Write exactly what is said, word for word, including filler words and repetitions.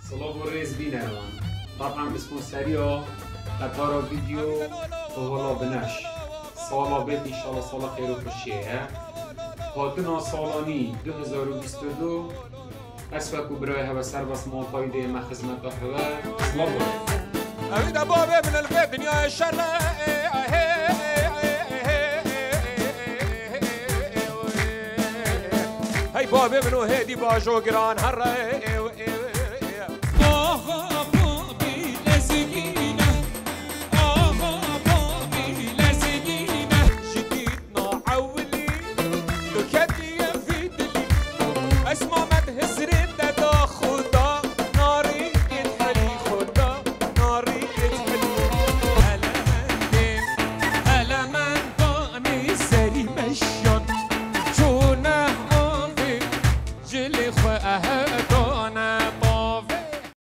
صلاة والرئيس بينا روان طبعا بسبونسرية قطار فيديو وهلا بنش صالة بيت إن شاء الله صالة خير وخشية هاتنا صالاني دو هزار و بیست و دو اسفك وبرايها بسر بس ما فايدة ما خزمة حوا صلاة والرئيس أريد بابي من البيت دنيا الشر هاي بابي منو هادي باجو قران هر